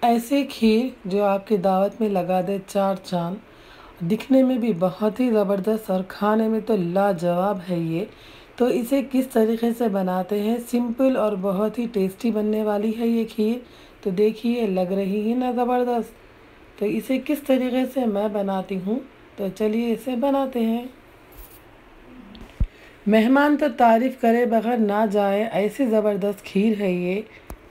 ऐसे खीर जो आपकी दावत में लगा दे चार चाँद। दिखने में भी बहुत ही ज़बरदस्त और खाने में तो लाजवाब है ये। तो इसे किस तरीके से बनाते हैं, सिंपल और बहुत ही टेस्टी बनने वाली है ये खीर। तो देखिए, लग रही है ना ज़बरदस्त। तो इसे किस तरीके से मैं बनाती हूँ, तो चलिए इसे बनाते हैं। मेहमान तो तारीफ़ करे बगैर ना जाए, ऐसी ज़बरदस्त खीर है ये।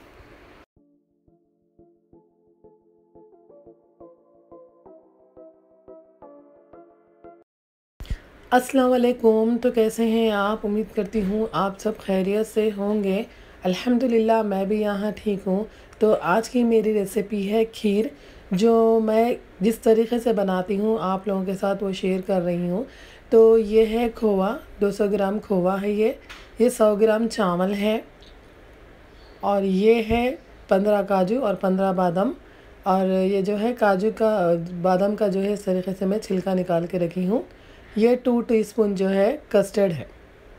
अस्सलाम वालेकुम। तो कैसे हैं आप? उम्मीद करती हूँ आप सब खैरियत से होंगे। अल्हम्दुलिल्लाह मैं भी यहाँ ठीक हूँ। तो आज की मेरी रेसिपी है खीर, जो मैं जिस तरीके से बनाती हूँ आप लोगों के साथ वो शेयर कर रही हूँ। तो ये है खोवा, 200 ग्राम खोवा है ये 100 ग्राम चावल है, और ये है 15 काजू और 15 बादाम। और ये जो है काजू का बादाम का जो है इस तरीके से मैं छिलका निकाल के रखी हूँ। ये 2 टीस्पून जो है कस्टर्ड है।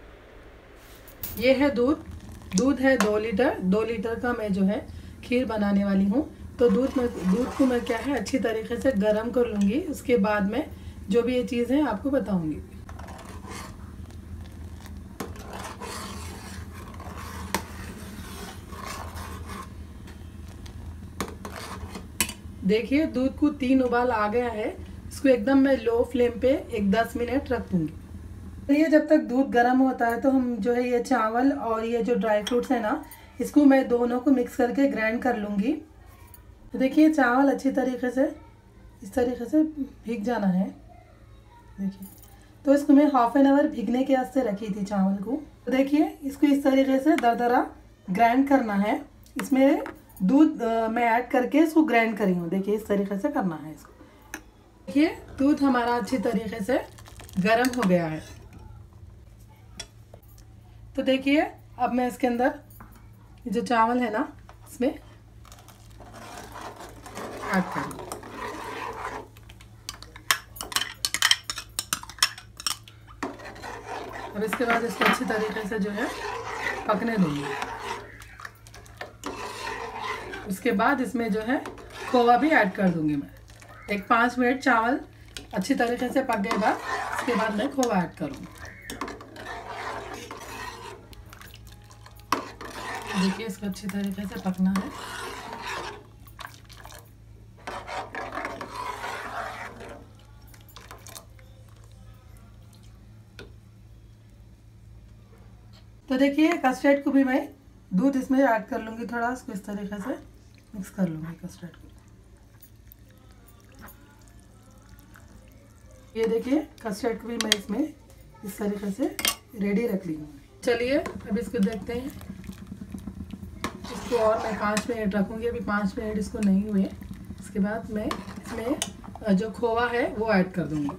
ये है दूध है 2 लीटर। 2 लीटर का मैं जो है खीर बनाने वाली हूँ। तो दूध को मैं क्या है अच्छी तरीके से गर्म कर लूँगी। उसके बाद में जो भी ये चीज़ है आपको बताऊँगी। देखिए, दूध को 3 उबाल आ गया है। इसको एकदम मैं लो फ्लेम पे 10 मिनट रख दूँगी। तो ये जब तक दूध गर्म होता है तो हम जो है ये चावल और ये जो ड्राई फ्रूट्स है ना, इसको मैं दोनों को मिक्स करके ग्राइंड कर लूँगी। तो देखिए, चावल अच्छी तरीके से इस तरीके से भीग जाना है। देखिए, तो इसको मैं हाफ एन आवर भीगने के वास्ते रखी थी चावल को। तो देखिए, इसको इस तरीके से दरदरा ग्राइंड करना है। इसमें दूध मैं ऐड करके इसको ग्राइंड करी हूँ। देखिए, इस तरीके से करना है इसको। देखिए, दूध हमारा अच्छी तरीके से गर्म हो गया है। तो देखिए, अब मैं इसके अंदर जो चावल है ना इसमें ऐड करूँगी। अब इसके बाद इसको अच्छी तरीके से जो है पकने दूँगी। उसके बाद इसमें जो है खोवा भी ऐड कर दूँगी मैं। एक 5 मिनट चावल अच्छी तरीके से पक गए बाद इसके बाद मैं खोवा ऐड करूँगी। देखिए, इसको अच्छी तरीके से पकना है। तो देखिए, कस्टर्ड को भी मैं दूध इसमें ऐड कर लूँगी। थोड़ा इसको इस तरीके से मिक्स कर लूँगी कस्टर्ड को। ये देखिए, कस्टर्ड को भी मैं इसमें इस तरीके से रेडी रख ली हूँ। चलिए, अब इसको देखते हैं। इसको और मैं 5 मिनट रखूँगी। अभी 5 मिनट इसको नहीं हुए। इसके बाद मैं इसमें जो खोवा है वो ऐड कर दूँगी।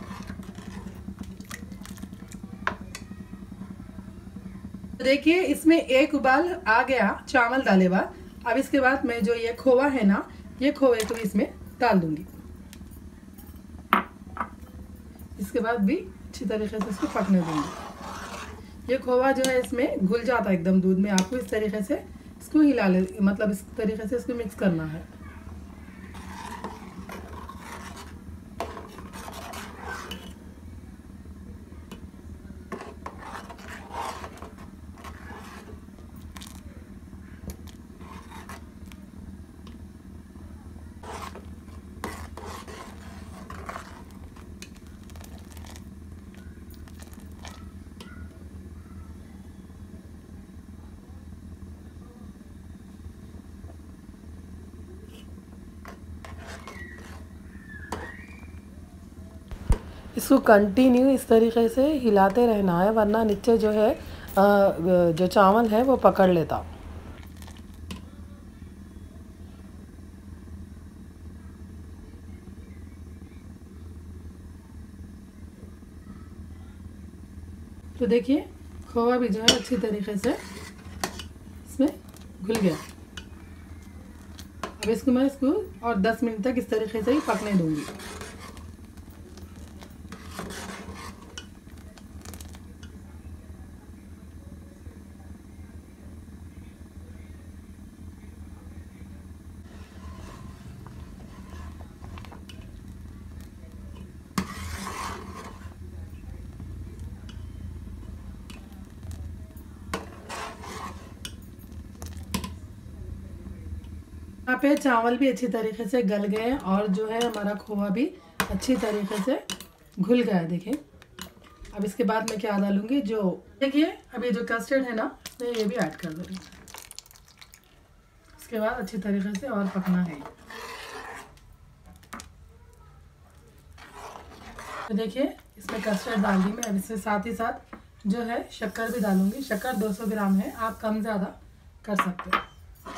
देखिए, इसमें एक उबाल आ गया चावल डाले बाद। अब इसके बाद मैं जो ये खोवा है ना, ये खोवे को इसमें डाल दूँगी। इसके बाद भी अच्छी तरीके से इसको पकने दूँगी। ये खोवा जो है इसमें घुल जाता है एकदम दूध में। आपको इस तरीके से इसको हिला ले, मतलब इस तरीके से इसको मिक्स करना है। इसको कंटिन्यू इस तरीके से हिलाते रहना है, वरना नीचे जो है जो चावल है वो पकड़ लेता। तो देखिए, खोवा भी जो है अच्छी तरीके से इसमें घुल गया। अब इसको और 10 मिनट तक इस तरीके से ही पकने दूंगी। यहाँ पे चावल भी अच्छी तरीके से गल गए हैं और जो है हमारा खोआ भी अच्छी तरीके से घुल गया है। देखिए अब इसके बाद मैं क्या डालूंगी, जो देखिए अभी जो कस्टर्ड है ना, मैं ये भी ऐड कर दूँगी। इसके बाद अच्छी तरीके से और पकना है। तो देखिए इसमें कस्टर्ड डाल दी मैं। अब इसके साथ ही साथ जो है शक्कर भी डालूंगी। शक्कर 200 ग्राम है, आप कम ज़्यादा कर सकते हो।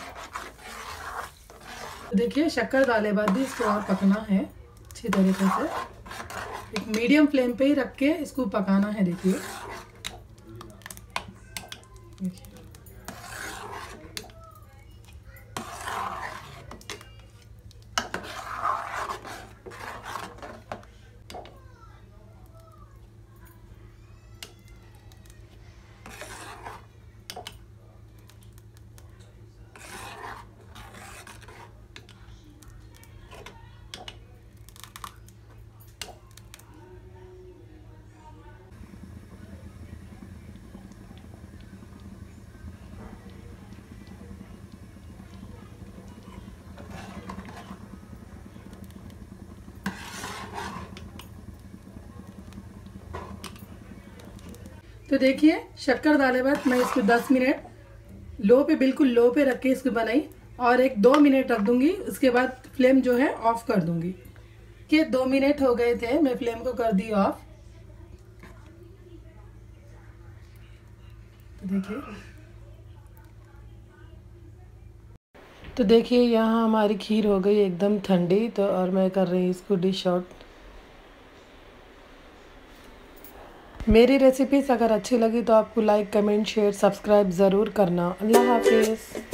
तो देखिए शक्कर डाले बाद भी इसको और पकना है अच्छी तरीके से। एक मीडियम फ्लेम पे ही रख के इसको पकाना है। देखिए तो देखिए शक्कर डाले बाद मैं इसको 10 मिनट लो पे, बिल्कुल लो पे रख के इसको बनाई और एक 2 मिनट रख दूंगी। उसके बाद फ्लेम जो है ऑफ कर दूंगी। कि 2 मिनट हो गए थे, मैं फ्लेम को कर दी ऑफ। तो देखिए यहाँ हमारी खीर हो गई एकदम ठंडी। तो और मैं कर रही हूँ इसको डिश आउट। मेरी रेसिपीज़ अगर अच्छी लगी तो आपको लाइक, कमेंट, शेयर, सब्सक्राइब ज़रूर करना। अल्लाह हाफिज़।